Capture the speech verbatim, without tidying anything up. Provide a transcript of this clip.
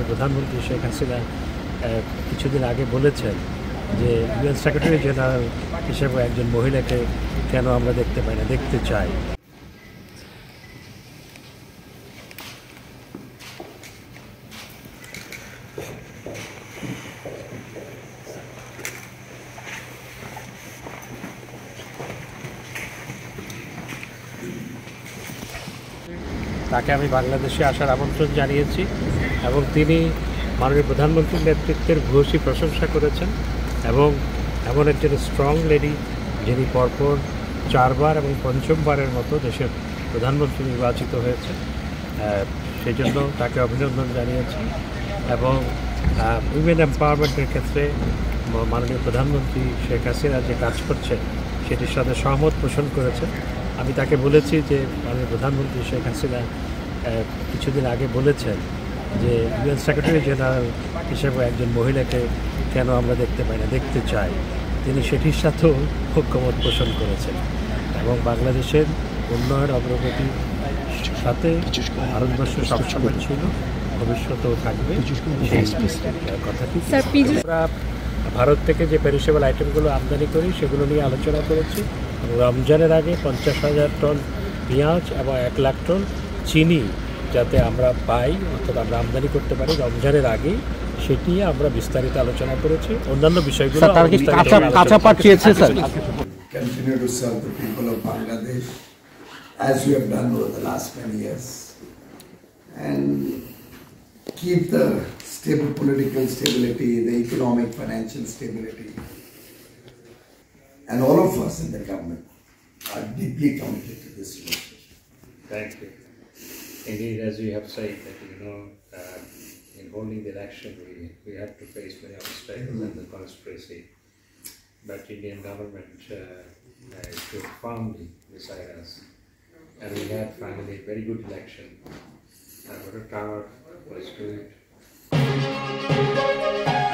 মাননীয় প্রধানমন্ত্রী শেখ হাসিনা কিছুদিন আগে বলেছেন যে ইউএন সেক্রেটারি জেনারেল হিসেবে একজন মহিলাকে কেন আমরা দেখতে পাই না, দেখতে চাই। তাকে আমি বাংলাদেশে আসার আমন্ত্রণ জানিয়েছি এবং তিনি মাননীয় প্রধানমন্ত্রীর নেতৃত্বের ভূয়সী প্রশংসা করেছেন এবং এমন একজন স্ট্রং লেডি যিনি পরপর চারবার এবং পঞ্চমবারের মতো দেশের প্রধানমন্ত্রী নির্বাচিত হয়েছে, সেই জন্য তাকে অভিনন্দন জানিয়েছি এবং উইমেন এম্পাওয়ারমেন্টের ক্ষেত্রে মাননীয় প্রধানমন্ত্রী শেখ হাসিনা যে কাজ করছেন সেটির সাথে সহমত পোষণ করেছেন। আমি তাকে বলেছি যে মাননীয় প্রধানমন্ত্রী শেখ হাসিনা কিছুদিন আগে বলেছেন যে ইউএন সেক্রেটারি জেনারেল হিসেবে একজন মহিলাকে কেন আমরা দেখতে পাই না, দেখতে চাই। তিনি সেটির সাথেও ঐক্যমত পোষণ করেছেন এবং বাংলাদেশের উন্নয়ন অগ্রগতির সাথে ভারতবর্ষ সবসময় ছিল, ভবিষ্যতেও থাকবে সেই কথাটি। আমরা ভারত থেকে যে পেরিশেবল আইটেমগুলো আমদানি করি সেগুলো নিয়ে আলোচনা করেছি। রমজানের আগে পঞ্চাশ হাজার টন পেঁয়াজ এবং এক লাখ টন চিনি যাতে আমরা পাই অর্থাৎ আমরা আমদানি করতে পারি রমজানের আগে, সেটি আমরা বিস্তারিত আলোচনা করেছি। অন্যান্য বিষয়গুলো continue to serve the people of Bangladesh as we have done over the last many years and keep the stable political stability, the economic financial stability, and all of us in the government are deeply committed to this relationship. Thank you. Indeed, as you have said, that you know, uh, in holding the election, we, we had to face many obstacles mm-hmm. and the conspiracy. But Indian government uh, uh, stood firmly beside us, and we had finally a very good election. Uh, Voter turnout was good.